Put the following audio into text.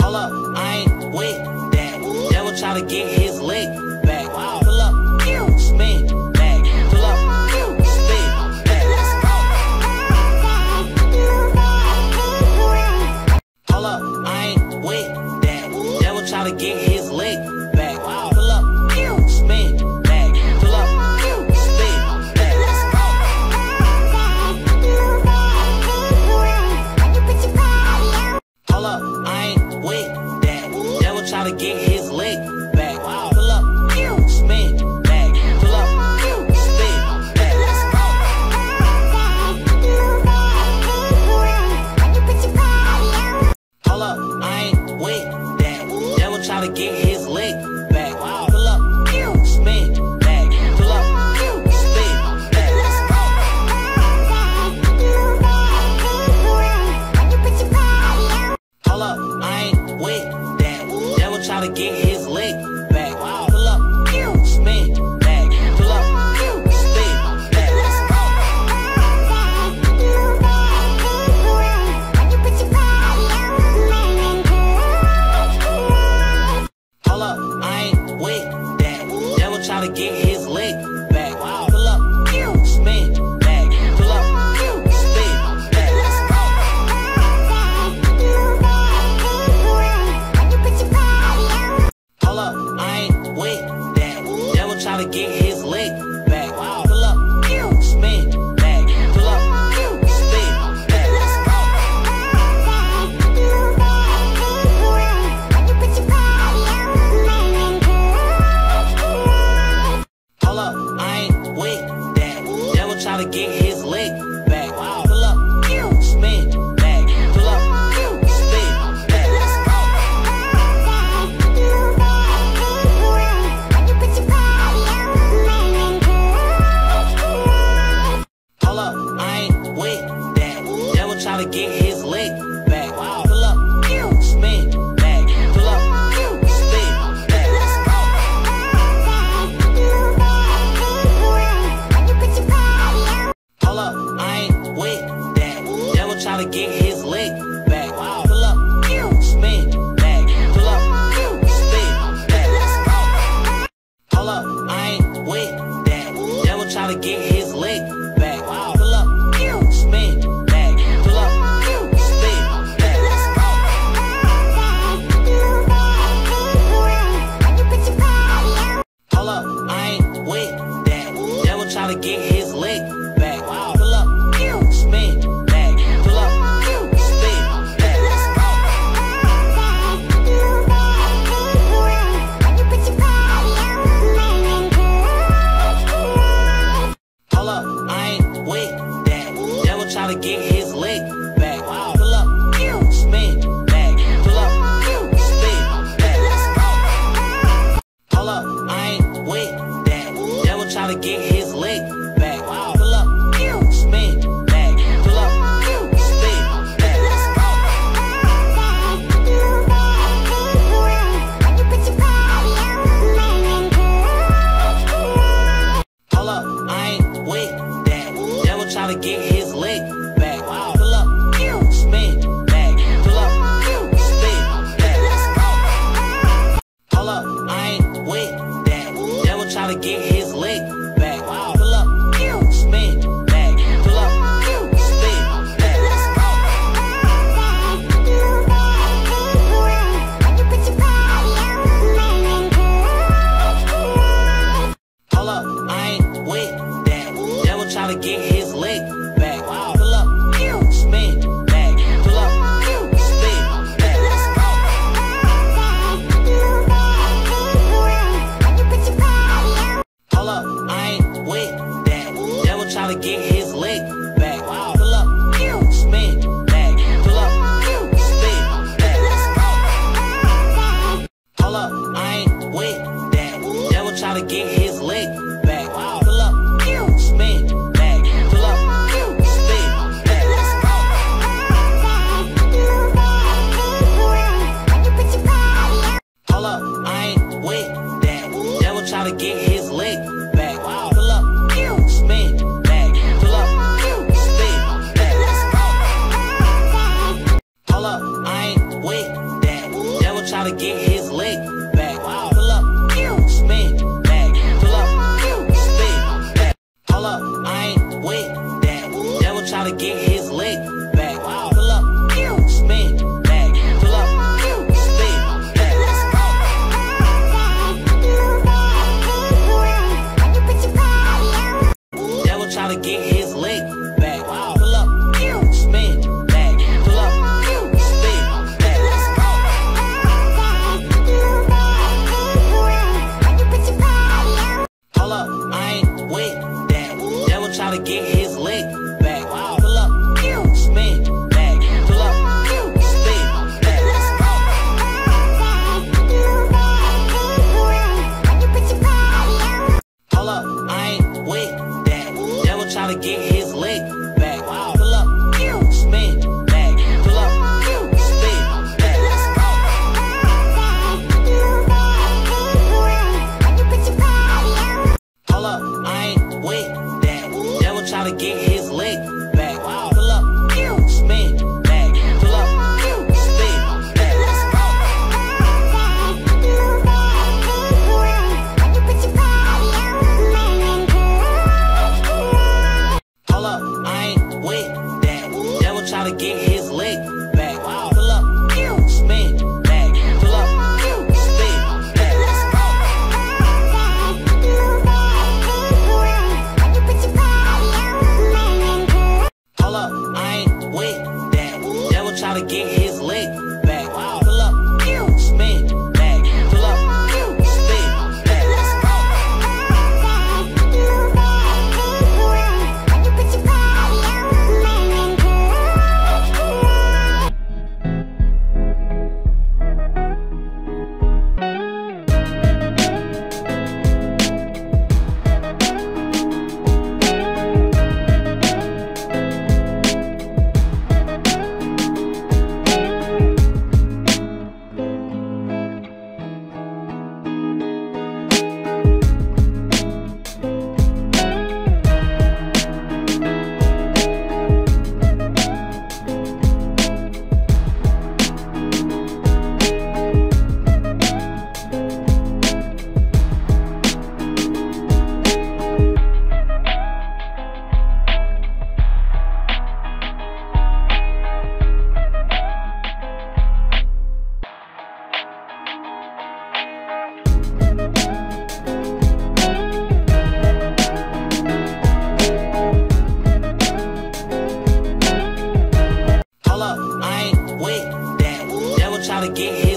Hold up, I ain't with that. Devil try to get his leg back. Pull up, spin back. Pull up, spin back. Hold up, I ain't with that. Devil try to get his leg back. Pull up, spin back. Pull up, spin back. Hold up, I ain't with that. Devil try to get his leg back. Pull up, spin back. Pull up, spin back. Hold up, I ain't with that. Devil try to get his leg back. Pull up, spin back. Pull up, spin back. Hold up, I ain't with that. Devil try to get his leg back. Pull up, spin back. Pull up, spin back. Hold up, I ain't with that. Devil try to get his leg back. Pull up, spin back. Pull up, spin back. to get his lick back. Pull up, spin back. Pull up, spin back. Hold up, I ain't with that. Devil try to get his lick back. Pull up, spin back. Pull up, spin back. Devil try to get his lick back. Pull up, spin back. Pull up, spin back. Hold up, I ain't with that. Devil try to get his lick back. Pull up, spin back. Pull up, spin back. Hold up, I ain't with that. Devil try to get his lick back. Pull up, spin back. Pull up, spin back. Hold up, I ain't with that. Devil try to get his lick back. Pull up, spin back. Pull up, spin back. Hold up, I ain't with that. Devil try to get his lick back. Pull up, spin back. Pull up, spin back. Hold up, I ain't with that. Devil try to get his lick back. Pull up, spin back. Pull up, spin back. Hold up, I ain't with that. Devil try to get his